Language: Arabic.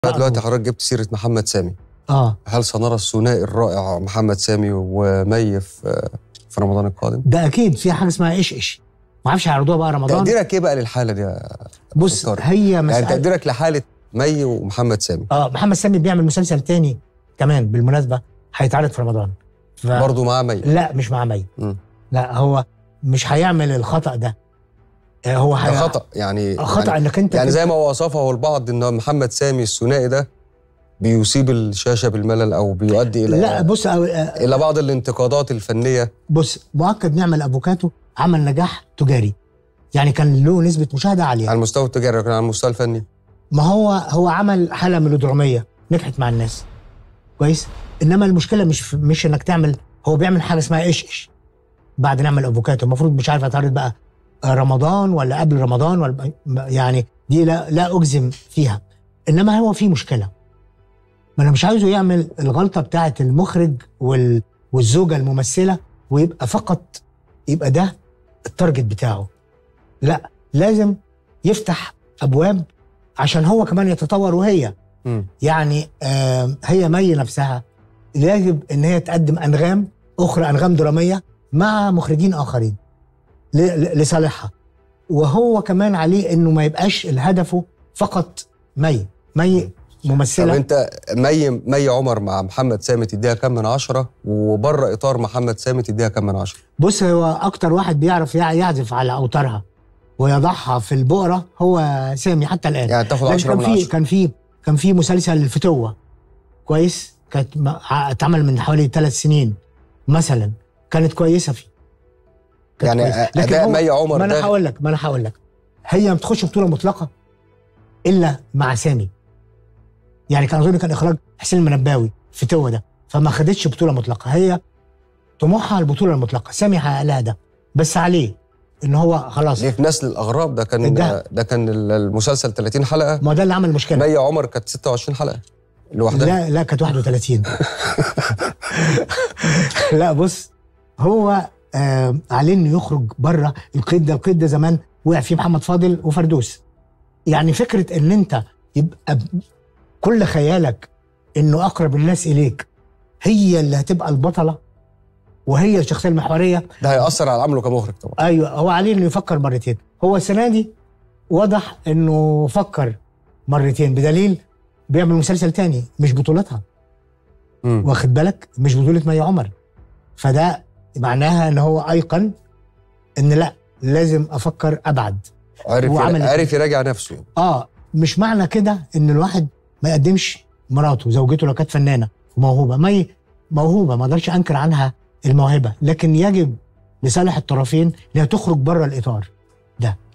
دلوقتي حضرتك جبت سيرة محمد سامي. هل سنرى الثنائي الرائع محمد سامي ومي في رمضان القادم؟ ده اكيد. في حاجه اسمها ايش ما اعرفش هيعرضوها بقى رمضان. تقديرك ايه بقى للحاله دي يا بص هي مسألة، يعني تقديرك لحاله مي ومحمد سامي؟ محمد سامي بيعمل مسلسل تاني كمان بالمناسبه هيتعرض في رمضان برضه مع مي؟ لا مش مع مي. لا هو مش هيعمل الخطأ ده. هو ده خطأ يعني خطأ انك انت يعني زي ما وصفه البعض ان محمد سامي الثنائي ده بيصيب الشاشه بالملل او بيؤدي الى لا بص الى بعض الانتقادات الفنيه. بص مؤكد نعمل افوكاتو عمل نجاح تجاري، يعني كان له نسبه مشاهده عاليه على المستوى التجاري لكن على المستوى الفني ما هو عمل حاله ميلودراميه نجحت مع الناس كويس. انما المشكله مش انك تعمل، هو بيعمل حاجه اسمها ايش بعد نعمل افوكاتو. المفروض مش عارف هتعرض بقى رمضان ولا قبل رمضان ولا يعني دي لا اجزم فيها. انما هو في مشكله، ما انا مش عايزه يعمل الغلطه بتاعه المخرج والزوجه الممثله ويبقى فقط يبقى ده التارجت بتاعه. لا لازم يفتح ابواب عشان هو كمان يتطور وهي يعني هي مي نفسها يجب ان هي تقدم انغام اخرى، انغام دراميه مع مخرجين اخرين لصالحها. وهو كمان عليه انه ما يبقاش الهدفه فقط مي ممثله. طب انت مي عمر مع محمد سامي تديها كام من 10 وبره اطار محمد سامي تديها كام من 10؟ بص هو اكتر واحد بيعرف يعزف على اوتارها ويضعها في البؤره هو سامي حتى الان. يعني تاخد 10 من 10. كان في مسلسل الفتوه كويس، كانت اتعمل من حوالي 3 سنين مثلا، كانت كويسه فيه. يعني اداء مي عمر ما انا هقول لك هي ما بتخش بطوله مطلقه الا مع سامي. يعني كان اظن كان اخراج حسين المنباوي فتوه ده، فما خدتش بطوله مطلقه. هي طموحها البطوله المطلقه، سامي حقق لها ده بس عليه ان هو خلاص. ليه في نسل الاغراب ده كان المسلسل 30 حلقه. ما ده اللي عمل المشكله. مي عمر كانت 26 حلقه لوحدها. لا كانت 31. لا بص هو عليه انه يخرج بره القيد ده. القيد ده زمان وقع فيه محمد فاضل وفردوس. يعني فكره ان انت يبقى كل خيالك انه اقرب الناس اليك هي اللي هتبقى البطله وهي الشخصيه المحوريه، ده هيأثر على عمله كمخرج طبعا. ايوه هو عليه انه يفكر مرتين. هو السنه دي واضح انه فكر مرتين بدليل بيعمل مسلسل تاني مش بطولتها. واخد بالك؟ مش بطوله مي عمر. فده معناها ان هو ايقن ان لا لازم افكر ابعد. عارف يراجع نفسه. مش معنى كده ان الواحد ما يقدمش مراته زوجته لو كانت فنانه وموهوبه. مي موهوبه ما اقدرش انكر عنها الموهبه، لكن يجب لصالح الطرفين انها تخرج بره الاطار ده.